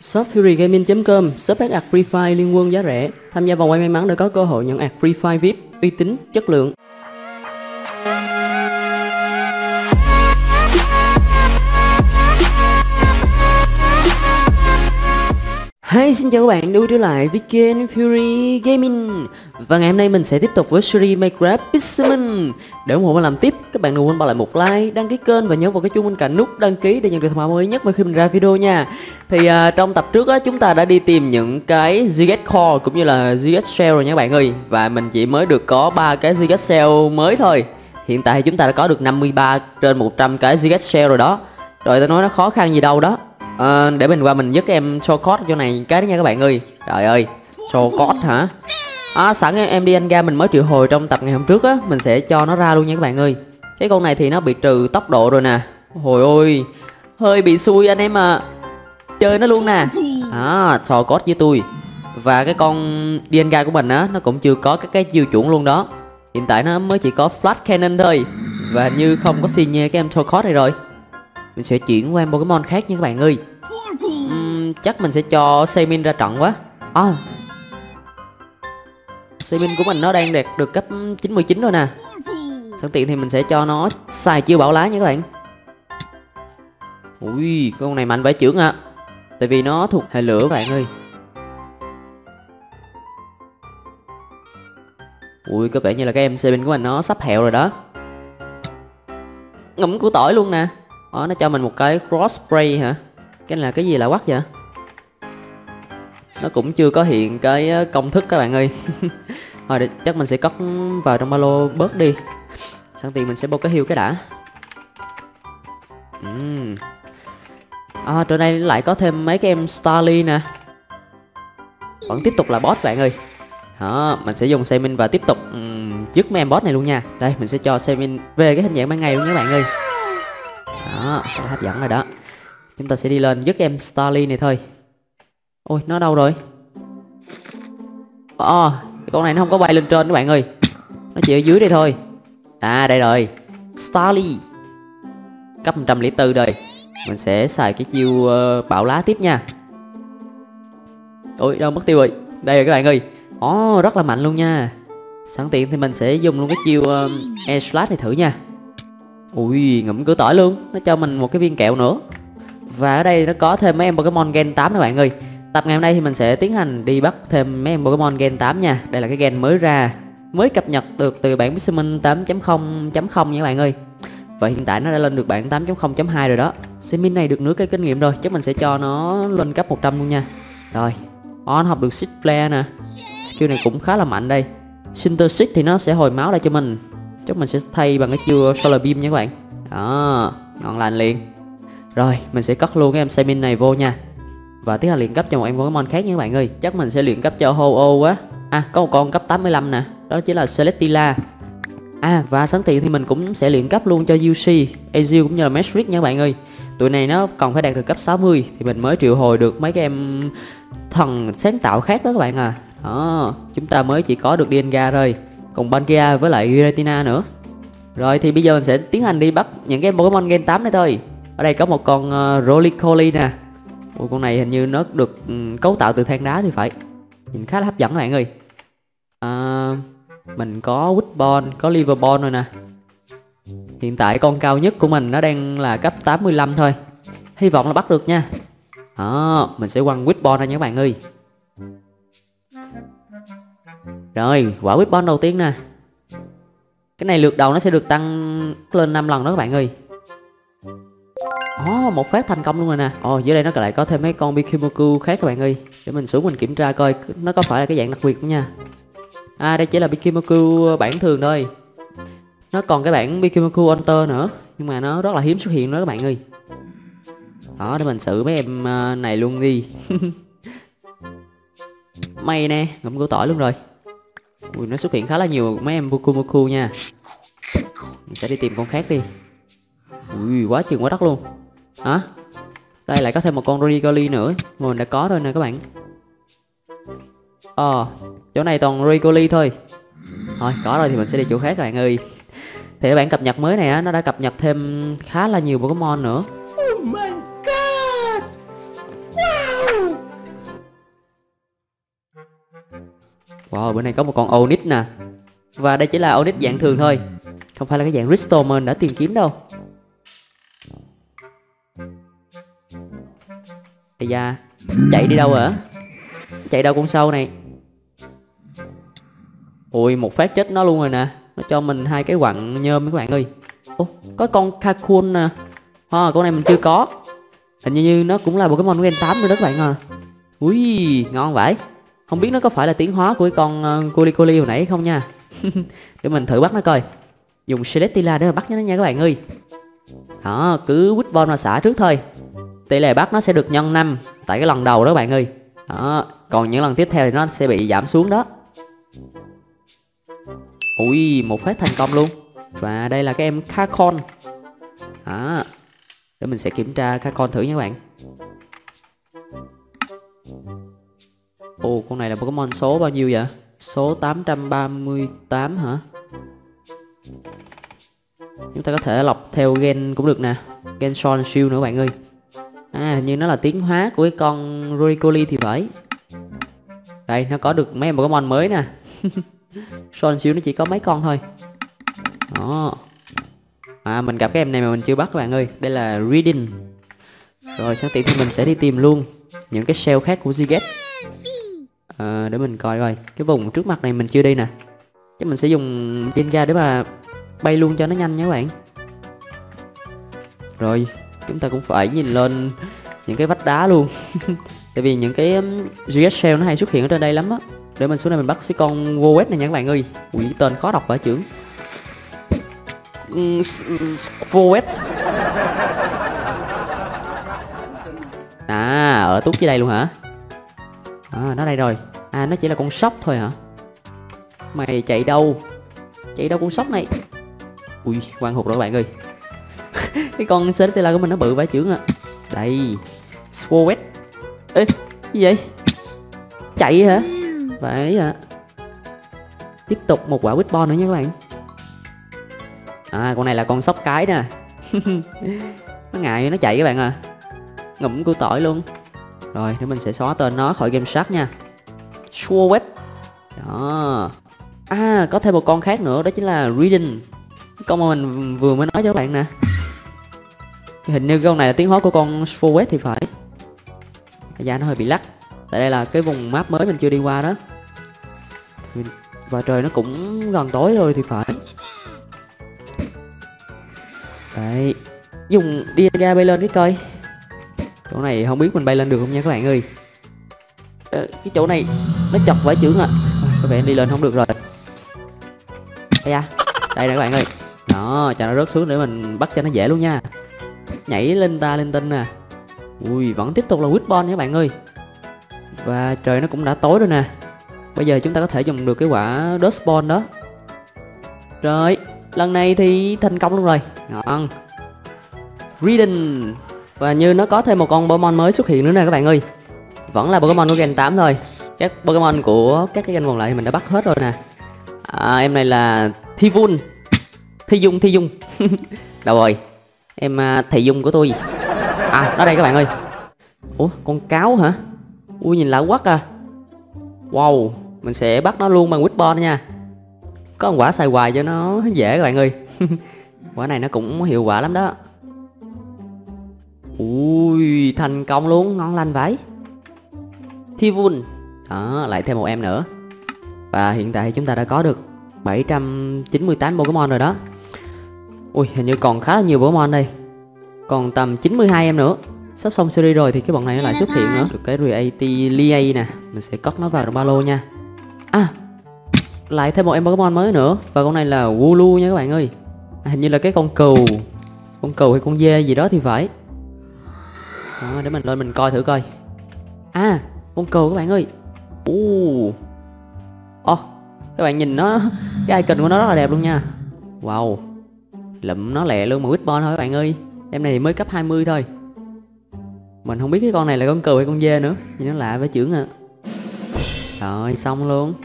Shop furygaming.com, shop bán ạc Free Fire liên quân giá rẻ. Tham gia vòng quay may mắn để có cơ hội nhận ạc Free Fire VIP uy tín, chất lượng. Hi, xin chào các bạn, đu trở lại với kênh Fury Gaming. Và ngày hôm nay mình sẽ tiếp tục với series Minecraft Pixelmon. Để ủng hộ mình làm tiếp, các bạn đừng quên bỏ lại một like, đăng ký kênh và nhớ vào cái chuông bên cạnh nút đăng ký để nhận được thông báo mới nhất khi mình ra video nha. Thì trong tập trước á, chúng ta đã đi tìm những cái Giga Core cũng như là Giga Shell rồi nha các bạn ơi. Và mình chỉ mới được có 3 cái Giga Shell mới thôi. Hiện tại chúng ta đã có được 53 trên 100 cái Giga Shell rồi đó. Rồi ta nói nó khó khăn gì đâu đó. Để mình qua mình dứt em shortcut chỗ này cái đó nha các bạn ơi. Trời ơi, shortcut hả? Sẵn em đi anh ra mình mới triệu hồi trong tập ngày hôm trước á, mình sẽ cho nó ra luôn nha các bạn ơi. Cái con này thì nó bị trừ tốc độ rồi nè. Hồi ôi, hơi bị xui anh em à. Chơi nó luôn nè. Shortcut với tôi. Và cái con Dienga của mình á, nó cũng chưa có cái chiêu chuẩn luôn đó. Hiện tại nó mới chỉ có flash cannon thôi. Và như không có xi nhê cái em shortcut này rồi. Mình sẽ chuyển qua em Pokemon khác nha các bạn ơi. Chắc mình sẽ cho Semin ra trận quá. Semin của mình nó đang đạt được cấp 99 rồi nè. Sẵn tiện thì mình sẽ cho nó xài chiêu bảo lá nha các bạn. Ui, con này mạnh vãi chưởng ạ. Tại vì nó thuộc hệ lửa các bạn ơi. Ui, có vẻ như là cái em Semin của mình nó sắp hẹo rồi đó. Ngậm củ tỏi luôn nè. Nó cho mình một cái cross spray hả? Cái này là cái gì lạ quắc vậy? Nó cũng chưa có hiện cái công thức các bạn ơi. Thôi chắc mình sẽ cất vào trong ba lô bớt đi. Sẵn tiện mình sẽ bô cái heal cái đã. Chỗ này lại có thêm mấy cái em Starly nè. Vẫn tiếp tục là boss bạn ơi. Đó, mình sẽ dùng Semin và tiếp tục dứt mấy em boss này luôn nha. Đây, mình sẽ cho Semin về cái hình dạng ban ngày luôn các bạn ơi. Đó, hấp dẫn rồi đó. Chúng ta sẽ đi lên dứt em Starly này thôi. Ôi, nó đâu rồi? Con này nó không có bay lên trên các bạn ơi. Nó chỉ ở dưới đây thôi. Đây rồi, Starly cấp 104 rồi. Mình sẽ xài cái chiêu bạo lá tiếp nha. Ôi, đâu mất tiêu rồi. Đây rồi các bạn ơi. Rất là mạnh luôn nha. Sẵn tiện thì mình sẽ dùng luôn cái chiêu Air Slash này thử nha. Ui, ngậm cửa tỏi luôn. Nó cho mình một cái viên kẹo nữa. Và ở đây nó có thêm mấy em Pokemon Gen 8 các bạn ơi. Tập ngày hôm nay thì mình sẽ tiến hành đi bắt thêm mấy em Pokemon Gen 8 nha. Đây là cái gen mới ra, mới cập nhật được từ bản Pixelmon 8.0.0 nha các bạn ơi. Và hiện tại nó đã lên được bản 8.0.2 rồi đó. Semin này được nửa cây kinh nghiệm rồi, chắc mình sẽ cho nó lên cấp 100 luôn nha. Rồi, nó học được Six Flare nè. Skill này cũng khá là mạnh đây. Synthesis thì nó sẽ hồi máu lại cho mình. Chắc mình sẽ thay bằng cái chiêu Solar Beam nha các bạn. Đó, ngon lành liền. Rồi, mình sẽ cất luôn cái em Semin này vô nha. Và tiến hành luyện cấp cho một em Pokemon khác nha các bạn ơi. Chắc mình sẽ luyện cấp cho Ho-Oh quá. Có một con cấp 85 nè. Đó chính là Celesteela. Và sẵn tiện thì mình cũng sẽ luyện cấp luôn cho UC, Azil cũng như là Matrix nha các bạn ơi. Tụi này nó còn phải đạt được cấp 60 thì mình mới triệu hồi được mấy cái em thần sáng tạo khác đó các bạn à. Đó, chúng ta mới chỉ có được Dienga thôi. Còn Bangia với lại Giratina nữa. Rồi thì bây giờ mình sẽ tiến hành đi bắt những cái Pokemon Gen 8 này thôi. Ở đây có một con Rolycoly nè. Con này hình như nó được cấu tạo từ than đá thì phải. Nhìn khá là hấp dẫn các bạn ơi. Mình có Woodbone, có Liverbone rồi nè. Hiện tại con cao nhất của mình nó đang là cấp 85 thôi. Hy vọng là bắt được nha. Mình sẽ quăng Woodbone ra nha các bạn ơi. Rồi, quả Woodbone đầu tiên nè. Cái này lượt đầu nó sẽ được tăng lên 5 lần đó các bạn ơi. Một phát thành công luôn rồi nè. Dưới đây nó lại có thêm mấy con Bikimoku khác các bạn ơi. Để mình xuống mình kiểm tra coi nó có phải là cái dạng đặc biệt không nha. Đây chỉ là Bikimoku bản thường thôi. Nó còn cái bản Bikimoku Hunter nữa, nhưng mà nó rất là hiếm xuất hiện đó các bạn ơi. Để mình xử mấy em này luôn đi. May nè, ngậm củ tỏi luôn rồi. Ui, nó xuất hiện khá là nhiều mấy em Bikimoku nha. Mình sẽ đi tìm con khác đi. Ui, quá chừng quá đất luôn. Đây lại có thêm một con Rolycoly nữa. Mình đã có rồi nè các bạn. Chỗ này toàn Rolycoly thôi. Thôi, có rồi thì mình sẽ đi chỗ khác các bạn ơi. Thì cái bản cập nhật mới này á, nó đã cập nhật thêm khá là nhiều Pokemon nữa. Oh my god! Wow! Wow, bữa nay có một con Onyx nè. Và đây chỉ là Onyx dạng thường thôi, không phải là cái dạng Crystal mà mình đã tìm kiếm đâu. Ây da, chạy đi đâu hả? Chạy đâu con sâu này? Ui, một phát chết nó luôn rồi nè. Nó cho mình 2 cái quặng nhôm các bạn ơi. Ồ, có con Kakun nè. Con này mình chưa có. Hình như nó cũng là Pokemon của Gen 8 nữa đó các bạn à. Ui, ngon vậy. Không biết nó có phải là tiến hóa của cái con Colicoli hồi nãy không nha. Để mình thử bắt nó coi. Dùng Celesteela để mà bắt nó nha các bạn ơi. Đó, cứ quýt bom mà xả trước thôi. Tỷ lệ bắt nó sẽ được nhân 5 tại cái lần đầu đó các bạn ơi. Đó, còn những lần tiếp theo thì nó sẽ bị giảm xuống đó. Ui, một phát thành công luôn. Và đây là cái em Kakon. Để mình sẽ kiểm tra Kakon thử nha các bạn. Ồ, con này là Pokemon số bao nhiêu vậy? Số 838 hả? Chúng ta có thể lọc theo gen cũng được nè. Gen Son Shield nữa các bạn ơi. Hình như nó là tiến hóa của cái con Rolycoly thì phải. Đây, nó có được mấy em Pokemon mới nè. Son Shield nó chỉ có mấy con thôi. Đó. Mình gặp cái em này mà mình chưa bắt các bạn ơi. Đây là Reading. Rồi sáng tiện thì mình sẽ đi tìm luôn những cái shell khác của Ziget. Để mình coi coi. Cái vùng trước mặt này mình chưa đi nè. Chắc mình sẽ dùng Jenga để mà bay luôn cho nó nhanh nha các bạn. Rồi chúng ta cũng phải nhìn lên những cái vách đá luôn. Tại vì những cái Ziget shell nó hay xuất hiện ở trên đây lắm á. Để mình xuống đây mình bắt cái con Woet này nha các bạn ơi. Ui, tên khó đọc vả chưởng. Woet. Ở tút dưới đây luôn hả? Nó đây rồi. Nó chỉ là con sóc thôi hả? Mày chạy đâu? Chạy đâu con sóc này? Ui, quang hụt rồi các bạn ơi. Cái con Celesteela của mình nó bự vãi chưởng à. Đây, Swowet. Ê, gì vậy? Chạy hả? Vậy hả? Tiếp tục một quả Whitball nữa nha các bạn. Con này là con sóc cái nè. Nó ngại nó chạy các bạn à. Ngụm củ tỏi luôn. Rồi, để mình sẽ xóa tên nó khỏi game shark nha. Swowet. Đó. Có thêm một con khác nữa, đó chính là Reading. Con mà mình vừa mới nói cho các bạn nè. Hình như con này là tiến hóa của con Swowet thì phải. Da nó hơi bị lắc. Tại đây là cái vùng map mới mình chưa đi qua đó. Và trời nó cũng gần tối rồi thì phải. Đấy. Dùng đi ra bay lên cái coi. Chỗ này không biết mình bay lên được không nha các bạn ơi. Cái chỗ này nó chọc vãi chưởng à. Có vẻ đi lên không được rồi. Đây nè các bạn ơi. Đó, cho nó rớt xuống để mình bắt cho nó dễ luôn nha. Nhảy lên linh tinh nè. Ui, vẫn tiếp tục là Whitball nha các bạn ơi. Và trời nó cũng đã tối rồi nè. Bây giờ chúng ta có thể dùng được cái quả Dust Ball đó. Rồi, lần này thì thành công luôn rồi. Ngon. Reading. Và như nó có thêm một con Pokemon mới xuất hiện nữa nè các bạn ơi. Vẫn là Pokemon của Gen 8 thôi. Các Pokemon của các cái gen còn lại thì mình đã bắt hết rồi nè. Em này là Thivun. Thi Dung. Đâu rồi? Em Thị Dung của tôi. Nó đây các bạn ơi. Ủa, con cáo hả? Ui, nhìn lạ quắc à. Wow, mình sẽ bắt nó luôn bằng Whitball nha. Có một quả xài hoài cho nó dễ các bạn ơi. Quả này nó cũng hiệu quả lắm đó. Ui, thành công luôn, ngon lành vậy. Thivun. Đó, lại thêm một em nữa. Và hiện tại chúng ta đã có được 798 Pokemon rồi đó. Ui, hình như còn khá là nhiều Pokemon đây. Còn tầm 92 em nữa. Sắp xong series rồi thì cái bọn này nó lại xuất hiện nữa. Được cái Reality Lia nè. Mình sẽ cất nó vào trong ba lô nha. Lại thêm một em Pokemon mới nữa. Và con này là Wooloo nha các bạn ơi. Hình như là cái con cừu. Con cừu hay con dê gì đó thì phải. Đó, để mình lên mình coi thử coi. Con cừu các bạn ơi. Các bạn nhìn nó, cái icon của nó rất là đẹp luôn nha. Wow, lụm nó lẹ luôn mà Whitball thôi các bạn ơi. Em này thì mới cấp 20 thôi. Mình không biết cái con này là con cừu hay con dê nữa. Nhìn nó lạ với chưởng à. Rồi, xong luôn.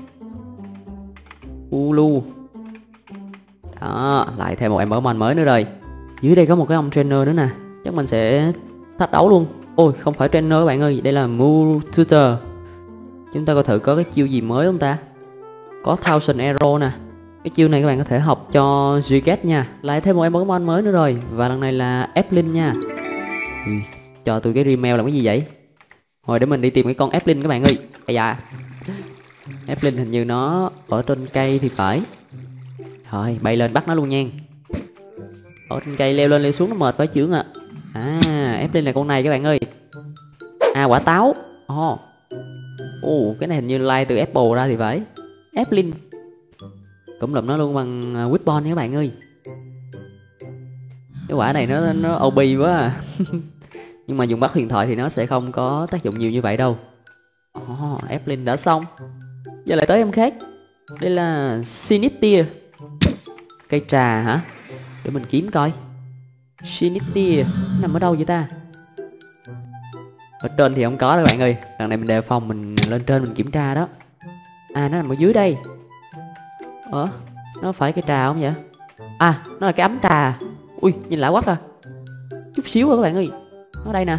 Ulu. Đó, lại thêm một em Pokemon mới nữa rồi. Dưới đây có một cái ông trainer nữa nè. Chắc mình sẽ thách đấu luôn. Ôi, không phải trainer các bạn ơi. Đây là Mu Tutor. Chúng ta coi thử có cái chiêu gì mới không ta. Có Thousand Arrow nè. Cái chiêu này các bạn có thể học cho Giget nha. Lại thêm một em Pokemon mới nữa rồi. Và lần này là Eplin nha. Cho tôi cái email làm cái gì vậy? Hồi để mình đi tìm cái con Eplin các bạn ơi. Ây da. Eplin hình như nó ở trên cây thì phải. Rồi bay lên bắt nó luôn nha. Ở trên cây leo lên leo xuống nó mệt phải chưởng ạ. Eplin là con này các bạn ơi. Quả táo. Cái này hình như like từ Apple ra thì phải. Eplin. Cũng lụm nó luôn bằng Whitball nha các bạn ơi. Cái quả này nó OP quá à. Nhưng mà dùng bắt huyền thoại thì nó sẽ không có tác dụng nhiều như vậy đâu. Eplin đã xong. Giờ lại tới em khác. Đây là Sinistère. Cây trà hả? Để mình kiếm coi. Sinistère nằm ở đâu vậy ta? Ở trên thì không có đâu các bạn ơi. Lần này mình đề phòng, mình lên trên mình kiểm tra đó. Nó nằm ở dưới đây. Nó phải cây trà không vậy? Nó là cái ấm trà. Ui, nhìn lạ quá à. Chút xíu rồi các bạn ơi. Nó đây nè.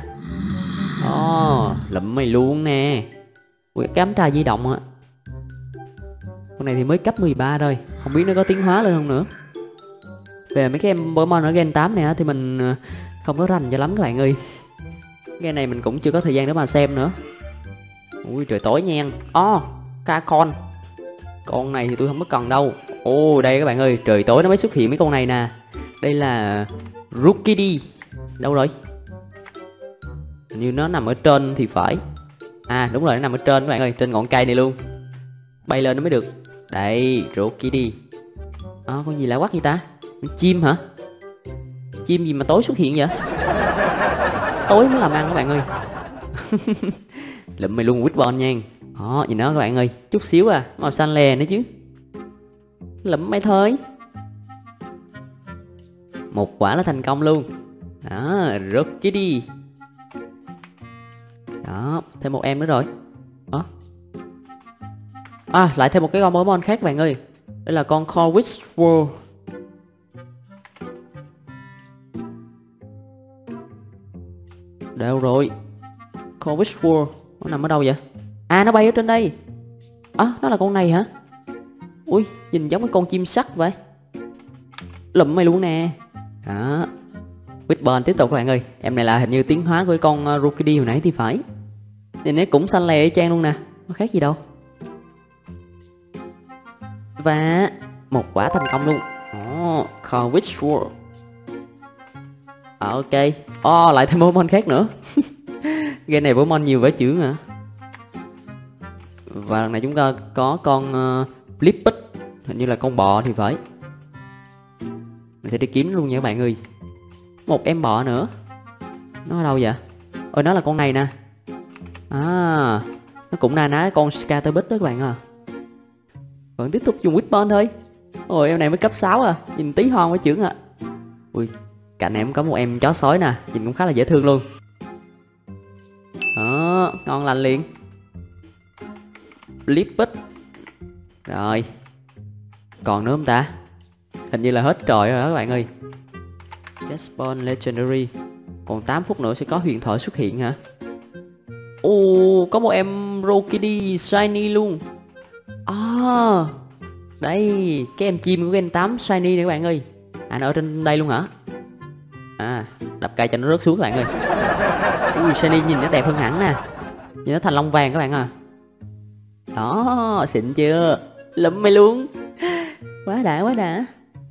Lụm mày luôn nè. Ui, cái ấm trà di động ạ. Con này thì mới cấp 13 thôi. Không biết nó có tiến hóa lên không nữa. Về mấy cái em Pokemon ở Gen 8 này thì mình không có rành cho lắm các bạn ơi. Cái này mình cũng chưa có thời gian để mà xem nữa. Ui trời tối nha. Cacon. Con này thì tôi không có cần đâu. Đây các bạn ơi, trời tối nó mới xuất hiện mấy con này nè. Đây là Rookidee. Đâu rồi? Như nó nằm ở trên thì phải. Đúng rồi, nó nằm ở trên các bạn ơi, trên ngọn cây này luôn. Bay lên nó mới được. Đây, Rookidee. Con gì lạ quắc vậy ta? Chim hả? Chim gì mà tối xuất hiện vậy? Tối mới làm ăn các bạn ơi. Lụm mày luôn Whitball nha. Nhìn nó các bạn ơi, chút xíu màu xanh lè nữa chứ. Lụm mày thôi. Một quả là thành công luôn. Rookidee. Đó, thêm một em nữa rồi. Lại thêm một cái con Pokemon khác các bạn ơi. Đây là con Corvisquirrel. Đâu rồi? Corvisquirrel. Nó nằm ở đâu vậy? Nó bay ở trên đây. Nó là con này hả? Ui, nhìn giống cái con chim sắt vậy. Lụm mày luôn nè. Đó. Whitball tiếp tục các bạn ơi. Em này là hình như tiến hóa của cái con Rookidee hồi nãy thì phải. Nhìn nó cũng xanh lè y chang luôn nè. Có khác gì đâu. Và một quả thành công luôn. Corvisquirrel. Ok. Lại thêm Pokemon khác nữa. Game này Pokemon nhiều vẽ chữ hả? Và lần này chúng ta có con Blippi. Hình như là con bọ thì phải. Mình sẽ đi kiếm luôn nha các bạn ơi. Một em bọ nữa. Nó ở đâu vậy? Nó là con này nè. Nó cũng na ná con Scatterbug đó các bạn à. Vẫn tiếp tục dùng Whitball thôi. Em này mới cấp 6 nhìn tí hon với chưởng ạ. Ui, cạnh em có một em chó sói nè. Nhìn cũng khá là dễ thương luôn. Ngon lành liền. Blippi. Rồi. Còn nữa không ta? Hình như là hết trọi rồi đó các bạn ơi. Chespon Legendary. Còn 8 phút nữa sẽ có huyền thoại xuất hiện hả? Có một em Rookidee Shiny luôn. Đây, cái em chim của Gen 8 Shiny này các bạn ơi. Nó ở trên đây luôn hả? Đập cây cho nó rớt xuống các bạn ơi. Shiny nhìn nó đẹp hơn hẳn nè. Nhìn nó thành lông vàng các bạn à. Đó, xịn chưa? Lụm mày luôn. Quá đã, quá đã.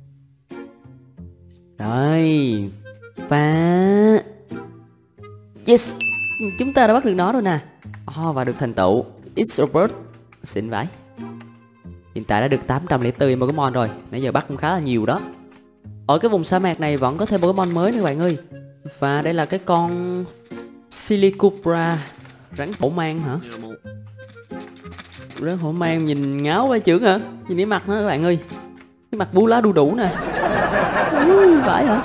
Rồi. Và yes, chúng ta đã bắt được nó rồi nè. Và được thành tựu It's a bird. Xịn vãi. Hiện tại đã được 804 Pokemon rồi. Nãy giờ bắt cũng khá là nhiều đó. Ở cái vùng sa mạc này vẫn có thêm Pokemon mới nữa các bạn ơi. Và đây là cái con Silicupra. Rắn hổ mang hả? Rắn hổ mang nhìn ngáo quá chưởng hả? Nhìn cái mặt nó các bạn ơi. Cái mặt bú lá đu đủ nè. Vãi hả?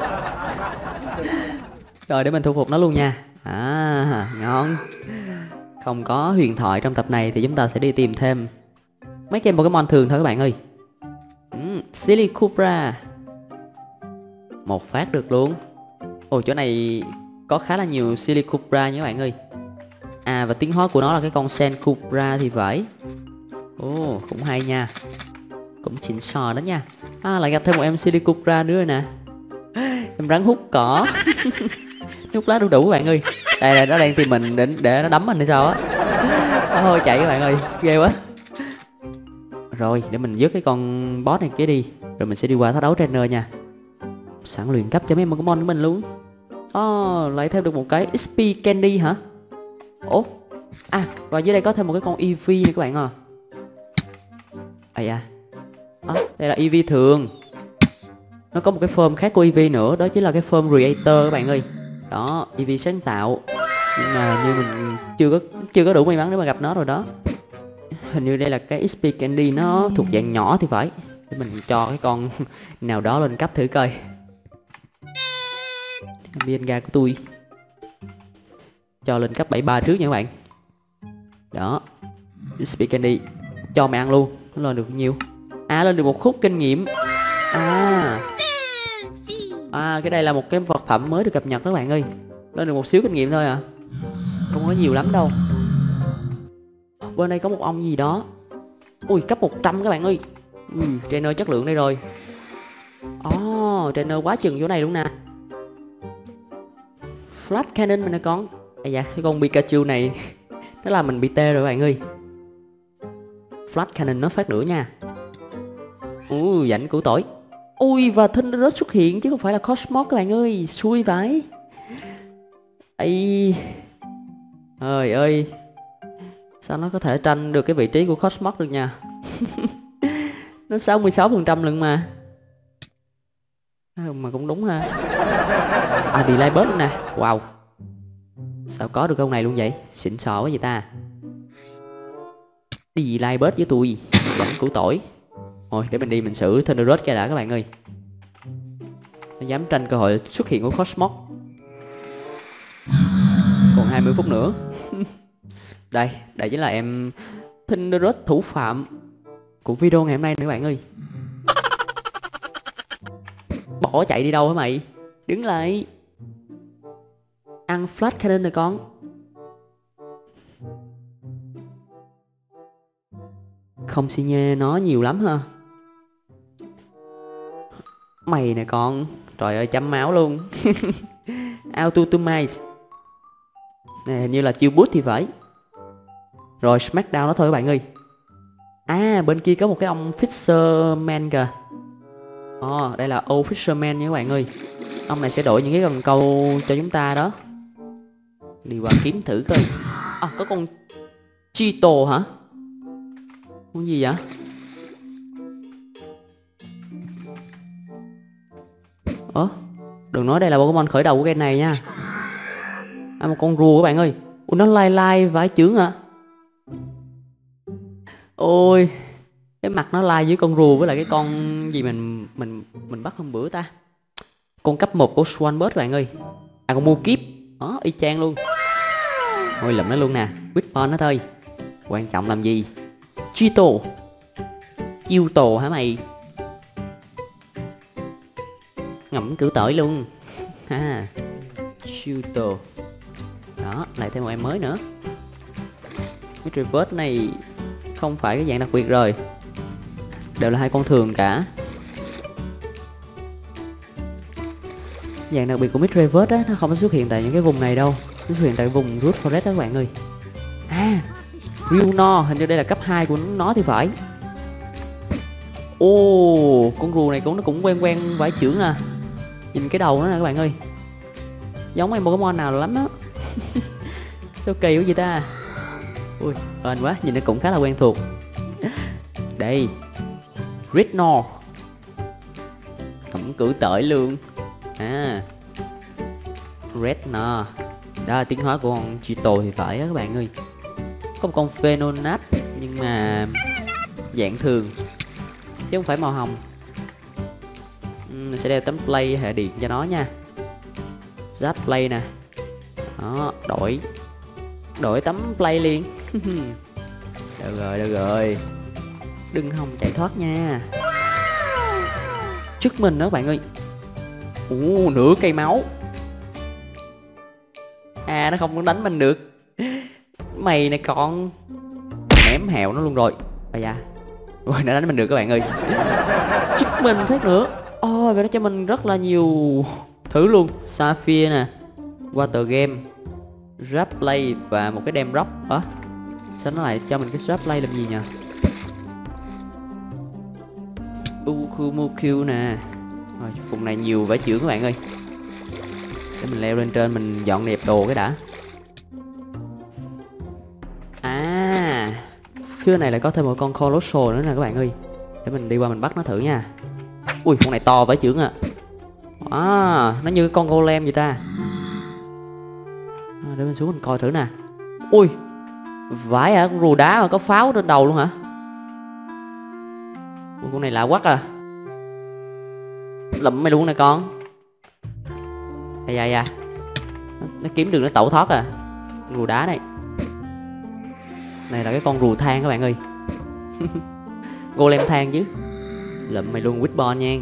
Rồi để mình thu phục nó luôn nha. Ngon. Không có huyền thoại trong tập này thì chúng ta sẽ đi tìm thêm mấy cái Pokemon thường thôi các bạn ơi. Silicupra. Một phát được luôn. Chỗ này có khá là nhiều Silicupra nha các bạn ơi. Và tiến hóa của nó là cái con Sencupra thì phải. Ồ, cũng hay nha. Cũng xịn sò đó nha. Lại gặp thêm một em CD Cupra nữa rồi nè. Em rắn hút cỏ. Hút lá đu đủ các bạn ơi. Đây là nó đang tìm mình để nó đấm mình hay sao á. Thôi chạy các bạn ơi, ghê quá. Rồi, để mình dứt cái con boss này kia đi. Rồi mình sẽ đi qua thách đấu trainer nha. Sẵn luyện cấp cho mấy Pokemon của mình luôn. Lại thêm được một cái XP Candy hả? Ủa? Và dưới đây có thêm một cái con Eevee này các bạn à. Đây là Eevee thường. Nó có một cái form khác của Eevee nữa, đó chính là cái form Creator các bạn ơi. Đó, Eevee sáng tạo. Nhưng mà như mình chưa có đủ may mắn để mà gặp nó rồi đó. Hình như đây là cái XP Candy, nó thuộc dạng nhỏ thì phải. Để mình cho cái con nào đó lên cấp thử coi. Bienga của tôi cho lên cấp 73 trước nha các bạn. Đó, XP Candy cho mày ăn luôn. Nó lên được nhiêu? Lên được một khúc kinh nghiệm. Cái đây là một cái vật phẩm mới được cập nhật đó các bạn ơi. Lên được một xíu kinh nghiệm thôi à. Không có nhiều lắm đâu. Bên đây có một ông gì đó. Ui, cấp 100 các bạn ơi. Trainer chất lượng đây rồi. Trainer quá chừng chỗ này luôn nè. Flash Cannon mình nè con. Cái con Pikachu này nó làm mình bị tê rồi các bạn ơi. Flash Cannon nó phát nữa nha. Rảnh củ tỏi. Ui, và Thunderous xuất hiện chứ không phải là Cosmos các bạn ơi. Xui vãi. Trời ơi, sao nó có thể tranh được cái vị trí của Cosmos được nha. Nó 66% lận mà. Mà cũng đúng ha. Delay bớt luôn nè. Wow, sao có được con này luôn vậy? Xịn sò quá vậy ta. Delay bớt với tôi. Rảnh củ tỏi. Thôi để mình đi mình xử Thunderous cái đã các bạn ơi. Nó dám tranh cơ hội xuất hiện của Cosmos. Còn 20 phút nữa. Đây chính là em Thunderous thủ phạm của video ngày hôm nay nữa các bạn ơi. Bỏ chạy đi đâu hả mày? Đứng lại. Ăn Flash Cannon rồi con. Không xi nhê nó nhiều lắm ha. Mày nè con. Trời ơi, chấm máu luôn. Autotomize. Này hình như là chiêu boost thì phải. Rồi Smackdown nó thôi các bạn ơi. Bên kia có một cái ông Fisherman kìa. Đây là Old Fisherman nha các bạn ơi. Ông này sẽ đổi những cái cần câu cho chúng ta đó. Đi qua kiếm thử coi. Có con Cheeto hả? Con gì vậy? Đừng nói đây là Pokemon khởi đầu của game này nha. Một con rùa các bạn ơi. Nó lai vãi chướng hả? Ôi, cái mặt nó lai với con rùa với lại cái con gì mình bắt hôm bữa ta. Con cấp 1 của Swanbird các bạn ơi. Con mua kiếp. Y chang luôn. Thôi lụm nó luôn nè. Whitbone nó thôi. Quan trọng làm gì? Cheeto. Chiêu tổ hả mày? Ngậm cử tỏi luôn. Cheeto. Đó, lại thêm một em mới nữa. Cái Reverse này không phải cái dạng đặc biệt rồi. Đều là hai con thường cả. Dạng đặc biệt của Midreverse á, nó không có xuất hiện tại những cái vùng này đâu. Nó xuất hiện tại vùng Root Forest đó các bạn ơi. Ryuno, hình như đây là cấp 2 của nó thì phải. Con rùa này nó cũng quen vải chưởng nè. Nhìn cái đầu nó nè các bạn ơi. Giống em Pokemon nào lắm á. Sao kỳ quá vậy ta. Ui, hên quá, nhìn nó cũng khá là quen thuộc. Đây, Ritno. Cũng cử tỏi luôn. Retno. Đó là tiếng hóa của con Cheeto thì phải á các bạn ơi. Có một con Venonat nhưng mà dạng thường chứ không phải màu hồng. Mình sẽ đeo tấm play hệ điện cho nó nha. Giáp play nè. Đó, đổi tấm play liền. Được rồi. Đừng hòng chạy thoát nha. Trước mình đó các bạn ơi. Nửa cây máu. Nó không có đánh mình được. Mày này con. Ném hẹo nó luôn rồi. À da. Ôi, nó đánh mình được các bạn ơi. Chích mình phát nữa. Ôi, và nó cho mình rất là nhiều thứ luôn. Sapphire nè, Water Game, Rap Play và một cái đem rock. Sao nó lại cho mình cái Rap Play làm gì nhỉ? Ukumuku nè. Rồi, vùng này nhiều vải chưởng các bạn ơi. Để mình leo lên trên mình dọn dẹp đồ cái đã. À, phía này lại có thêm một con Colossal nữa nè các bạn ơi. Để mình đi qua mình bắt nó thử nha. Ui, con này to vải chưởng à. Nó như con golem vậy ta. Để mình xuống mình coi thử nè. Ui, vải con rùa đá mà có pháo trên đầu luôn hả? Ui, con này lạ quá à. Lụm mày luôn nè con. Da. Nó kiếm đường nó tẩu thoát à. Rùa đá này. Này là cái con rùa than các bạn ơi. Golem than chứ. Lụm mày luôn Witbon nha.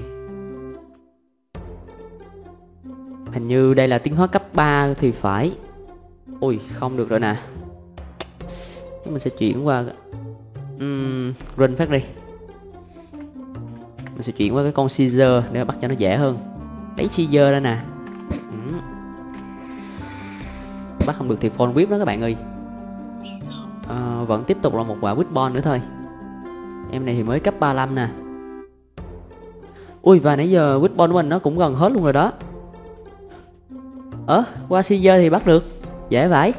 Hình như đây là tiến hóa cấp 3 thì phải. Ui, không được rồi nè. Mình sẽ chuyển qua run phát đi. Mình sẽ chuyển qua cái con Caesar để bắt cho nó dễ hơn. Lấy Caesar ra nè. Bắt không được thì phone whip đó các bạn ơi. Vẫn tiếp tục là một quả Witbon nữa thôi. Em này thì mới cấp 35 nè. Ui, và nãy giờ Witbon của mình nó cũng gần hết luôn rồi đó. Qua Caesar thì bắt được. Dễ vậy.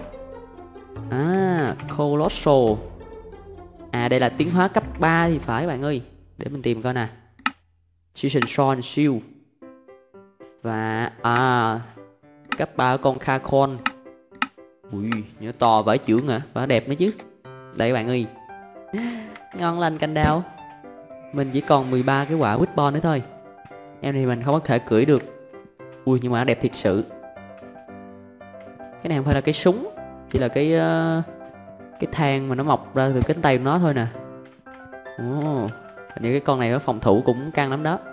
Colossal. Đây là tiến hóa cấp 3 thì phải các bạn ơi. Để mình tìm coi nè. Season Son Shield. Và cấp 3 con Kakon. Ui, nó to vải chưởng à. Và đẹp nữa chứ. Đây các bạn ơi. Ngon lành canh đào. Mình chỉ còn 13 cái quả Witbon nữa thôi. Em thì mình không có thể cưỡi được. Ui, nhưng mà nó đẹp thiệt sự. Cái này không phải là cái súng, chỉ là cái thang mà nó mọc ra từ cánh tay của nó thôi nè. Hình như cái con này có phòng thủ cũng căng lắm đó.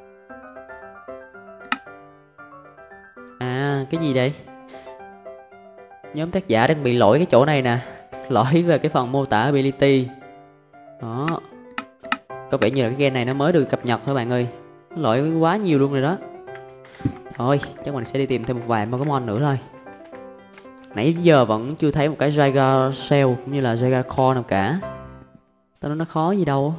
Cái gì đây? Nhóm tác giả đang bị lỗi cái chỗ này nè. Lỗi về cái phần mô tả ability. Đó. Có vẻ như là cái game này nó mới được cập nhật thôi bạn ơi. Lỗi quá nhiều luôn rồi đó. Thôi, chắc mình sẽ đi tìm thêm một vài Pokemon nữa thôi. Nãy giờ vẫn chưa thấy một cái Giga Shell cũng như là Giga Core nào cả. Tao nói nó khó gì đâu.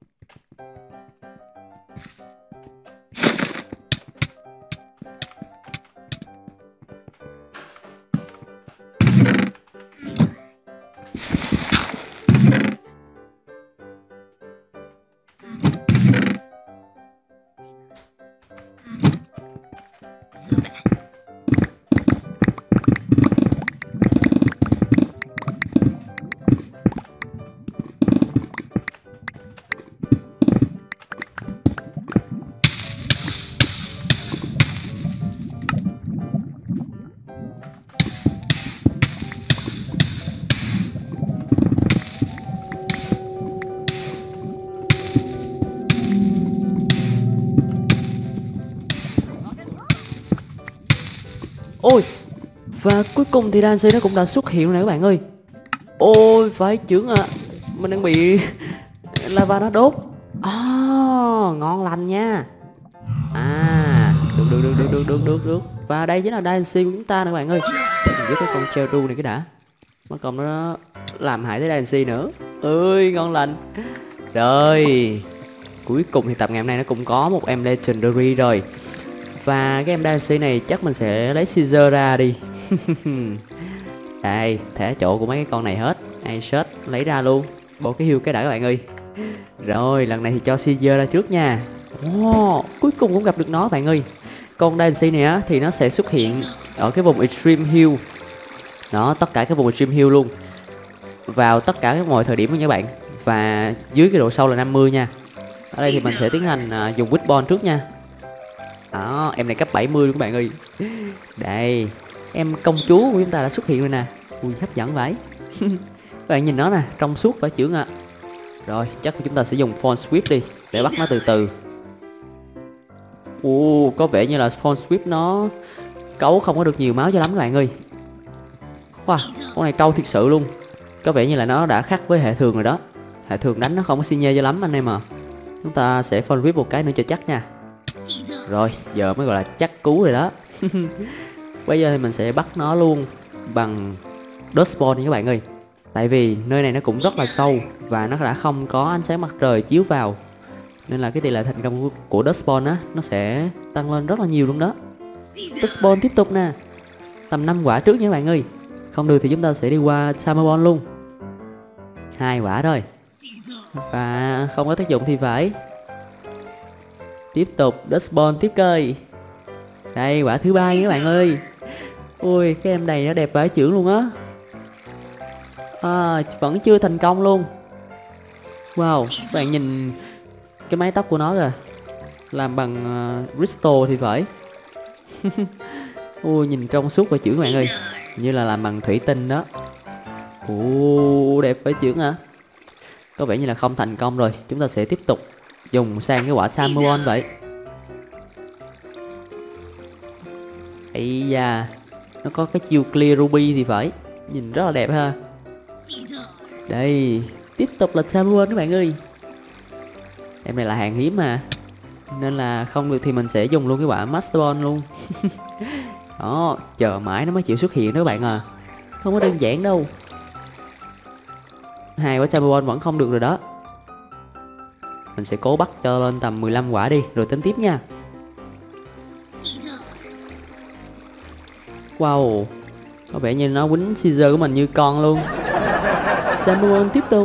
Ôi, và cuối cùng thì Dancy nó cũng đã xuất hiện này các bạn ơi. Ôi, phải chưởng à. Mình đang bị lava nó đốt. Ngon lành nha. Được. Và đây chính là Dancy của chúng ta nè các bạn ơi. Mình giết cái con Cheru này cái đã. Mất công nó làm hại tới Dancy nữa. Ơi, ngon lành. Rồi, cuối cùng thì tập ngày hôm nay nó cũng có một em Legendary rồi. Và cái em Dancy này chắc mình sẽ lấy Caesar ra đi. Đây, thẻ chỗ của mấy cái con này hết. Ace lấy ra luôn. Bộ cái hiêu cái đã các bạn ơi. Rồi, lần này thì cho Caesar ra trước nha. Cuối cùng cũng gặp được nó bạn ơi. Con Dancy này á thì nó sẽ xuất hiện ở cái vùng Extreme Hill. Đó, tất cả cái vùng Extreme Hill luôn. Vào tất cả các mọi thời điểm nha các bạn. Và dưới cái độ sâu là 50 nha. Ở đây thì mình sẽ tiến hành dùng Witbon trước nha. Đó, em này cấp 70 luôn các bạn ơi. Đây, em công chúa của chúng ta đã xuất hiện rồi nè. Ui, hấp dẫn vậy. Các bạn nhìn nó nè, trong suốt phải chưởng ạ. Rồi, chắc chúng ta sẽ dùng Phone Sweep đi để bắt nó từ từ. Có vẻ như là Phone Sweep nó cấu không có được nhiều máu cho lắm các bạn ơi. Wow, con này trâu thiệt sự luôn. Có vẻ như là nó đã khác với hệ thường rồi đó. Hệ thường đánh nó không có xi nhê cho lắm anh em à. Chúng ta sẽ full whip một cái nữa cho chắc nha. Rồi, giờ mới gọi là chắc cú rồi đó. Bây giờ thì mình sẽ bắt nó luôn bằng Dust Spawn nha các bạn ơi. Tại vì nơi này nó cũng rất là sâu và nó đã không có ánh sáng mặt trời chiếu vào, nên là cái tỷ lệ thành công của Dust Spawn á nó sẽ tăng lên rất là nhiều luôn đó. Dust Spawn tiếp tục nè. Tầm 5 quả trước nha các bạn ơi. Không được thì chúng ta sẽ đi qua Summer Ball luôn. 2 quả thôi. Và không có tác dụng thì phải. Tiếp tục Dust Spawn tiếp coi. Đây quả thứ 3 nha các bạn ơi. Ui cái em này nó đẹp vãi chưởng luôn á. Vẫn chưa thành công luôn. Wow, các bạn nhìn cái mái tóc của nó kìa. Làm bằng crystal thì phải. Ui nhìn trong suốt vãi chưởng các bạn ơi. Như là làm bằng thủy tinh đó. Ồ đẹp vãi chưởng hả? Có vẻ như là không thành công rồi. Chúng ta sẽ tiếp tục dùng sang cái quả Samuel vậy. Ây da, nó có cái chiêu clear ruby thì phải. Nhìn rất là đẹp ha. Đây, tiếp tục là Samuel các bạn ơi. Em này là hàng hiếm mà, nên là không được thì mình sẽ dùng luôn cái quả Master Ball luôn. Đó, chờ mãi nó mới chịu xuất hiện đó các bạn à. Không có đơn giản đâu. 2 quả Samuel Ball vẫn không được rồi đó. Mình sẽ cố bắt cho lên tầm 15 quả đi, rồi tính tiếp nha. Wow, có vẻ như nó quýnh Caesar của mình như con luôn. Samuel tiếp tục.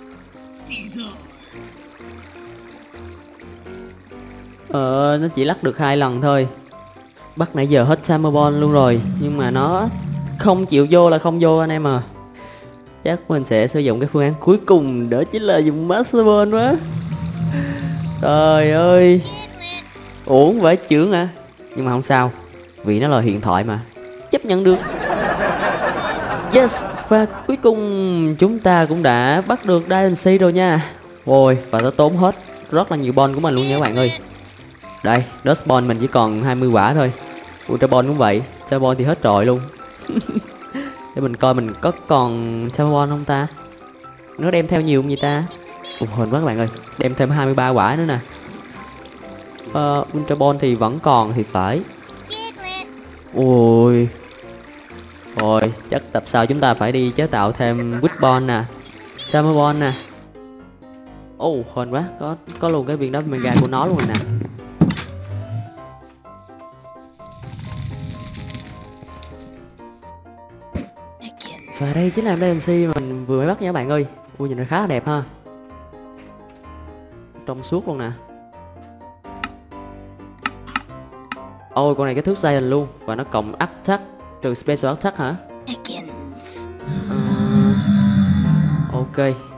Nó chỉ lắc được 2 lần thôi. Bắt nãy giờ hết Samuel luôn rồi, nhưng mà nó không chịu vô là không vô anh em à. Chắc mình sẽ sử dụng cái phương án cuối cùng, đó chính là dùng Master Ball quá. Trời ơi, uổng vãi chưởng à. Nhưng mà không sao, vì nó là huyền thoại mà, chấp nhận được. Yes, và cuối cùng chúng ta cũng đã bắt được Dynasty rồi nha. Ôi, và nó tốn hết rất là nhiều ball của mình luôn nha các bạn ơi. Đây, Dust Ball mình chỉ còn 20 quả thôi. Ultra Ball cũng vậy, Ultra Ball thì hết trọi luôn. Để mình coi mình có còn Ultra Ball không ta. Nó đem theo nhiều không vậy ta. Hên quá các bạn ơi, đem thêm 23 quả nữa nè. Ultra Ball thì vẫn còn thì phải. Ôi. Rồi, chắc tập sau chúng ta phải đi chế tạo thêm Witch Ball nè, Summer Ball nè. Hên quá, có luôn cái viên đá mega của nó luôn rồi nè. Và đây chính là DLC mình vừa mới bắt nha các bạn ơi. Ui nhìn nó khá là đẹp ha. Trong suốt luôn nè. Ôi con này cái thước Giant luôn. Và nó cộng attack trừ special attack hả? Ok.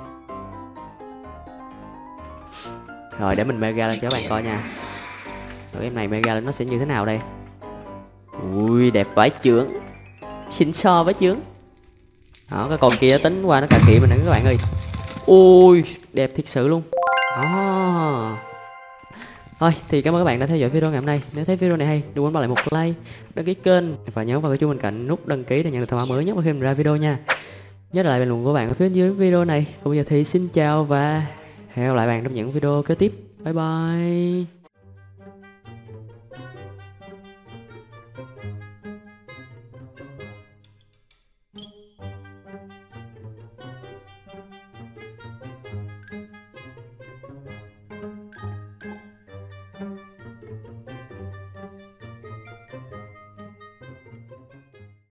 Rồi để mình mega lên cho các bạn coi nha. Thử em này mega lên nó sẽ như thế nào đây. Ui đẹp vãi chưởng. Xịn so vãi chưởng. Đó cái con kia tính qua nó cà khịa mình nè các bạn ơi. Ui đẹp thiệt sự luôn. Đó. Thôi thì cảm ơn các bạn đã theo dõi video ngày hôm nay. Nếu thấy video này hay đừng quên bỏ lại một like, đăng ký kênh và nhớ vào cái chuông bên cạnh nút đăng ký để nhận được thông báo mới nhất khi mình ra video nha. Nhớ lại bình luận của bạn ở phía dưới video này. Còn bây giờ thì xin chào và hẹn gặp lại bạn trong những video kế tiếp. Bye bye.